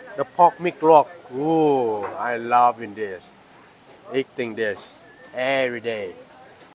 The pork meat loaf. Ooh, I love in this. Eating this every day.